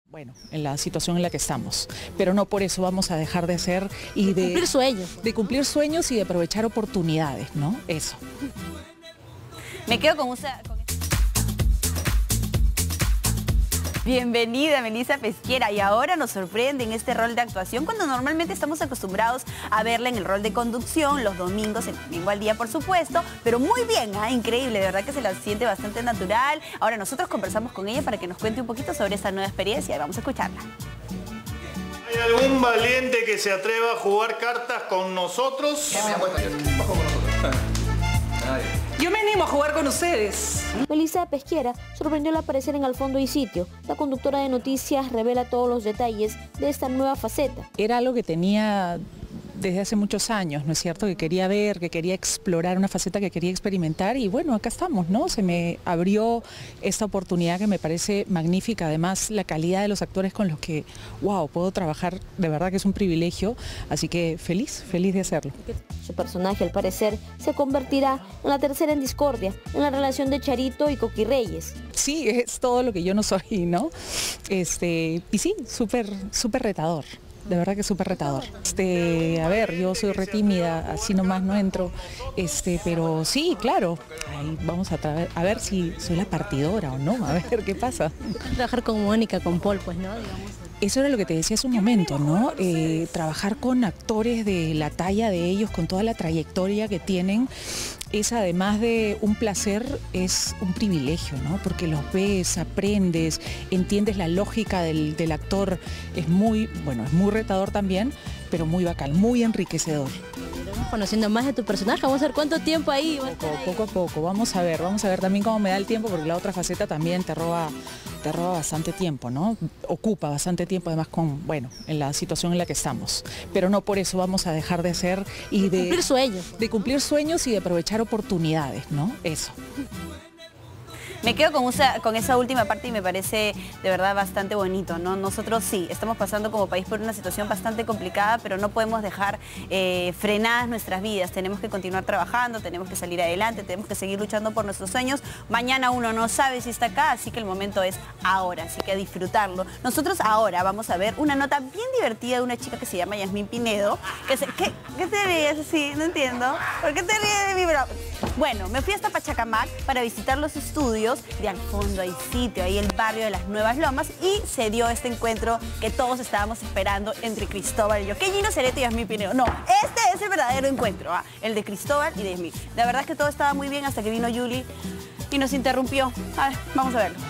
Bueno, en la situación en la que estamos, pero no por eso vamos a dejar de ser y de cumplir sueños y de aprovechar oportunidades, ¿no? Eso. Me quedo con Bienvenida, Melissa Pesquera, y ahora nos sorprende en este rol de actuación cuando normalmente estamos acostumbrados a verla en el rol de conducción los domingos, el domingo al día por supuesto, pero muy bien, increíble, de verdad que se la siente bastante natural. Ahora nosotros conversamos con ella para que nos cuente un poquito sobre esta nueva experiencia y vamos a escucharla. ¿Hay algún valiente que se atreva a jugar cartas con nosotros? Yo me animo a jugar con ustedes. Melissa Pesquera sorprendió al aparecer en Al Fondo y Sitio. La conductora de noticias revela todos los detalles de esta nueva faceta. Era algo que tenía desde hace muchos años, ¿no es cierto? Que quería ver, que quería explorar, una faceta que quería experimentar y bueno, acá estamos, ¿no? Se me abrió esta oportunidad que me parece magnífica. Además, la calidad de los actores con los que, wow, puedo trabajar, de verdad que es un privilegio. Así que feliz de hacerlo. Su personaje, al parecer, se convertirá en la tercera en discordia en la relación de Charito y Coqui Reyes. Sí, es todo lo que yo no soy, ¿no? Y sí, súper retador. De verdad que es súper retador. A ver, yo soy re tímida, así nomás no entro, pero sí, claro. Ahí vamos a ver si soy la partidora o no, a ver qué pasa. Trabajar con Mónica, con Paul, pues, ¿no? Digamos. Eso era lo que te decía hace un momento, ¿no? Trabajar con actores de la talla de ellos, con toda la trayectoria que tienen, es además de un placer, es un privilegio, ¿no? Porque los ves, aprendes, entiendes la lógica del actor. Es muy retador también, pero muy bacán, muy enriquecedor. Estamos conociendo más de tu personaje, vamos a ver cuánto tiempo ahí. Poco a poco, vamos a ver también cómo me da el tiempo, porque la otra faceta también te roba bastante tiempo, ¿no? Ocupa bastante tiempo, además en la situación en la que estamos. Pero no por eso vamos a dejar de ser y de cumplir sueños y de aprovechar oportunidades, ¿no? Eso. Me quedo con esa última parte y me parece de verdad bastante bonito, ¿no? Nosotros sí, estamos pasando como país por una situación bastante complicada, pero no podemos dejar frenadas nuestras vidas. Tenemos que continuar trabajando, tenemos que salir adelante, tenemos que seguir luchando por nuestros sueños. Mañana uno no sabe si está acá, así que el momento es ahora, así que a disfrutarlo. Nosotros ahora vamos a ver una nota bien divertida de una chica que se llama Yasmín Pinedo. ¿Qué te ríes así? No entiendo. ¿Por qué te ríes de mi broma? Bueno, me fui hasta Pachacamac para visitar los estudios de Al Fondo y Sitio, ahí el barrio de las Nuevas Lomas, y se dio este encuentro que todos estábamos esperando entre Cristóbal y yo. ¿Qué Gino Cereto y Yasmín Pinedo? No, este es el verdadero encuentro, el de Cristóbal y de Yasmín. La verdad es que todo estaba muy bien hasta que vino Yuli y nos interrumpió. A ver, vamos a verlo.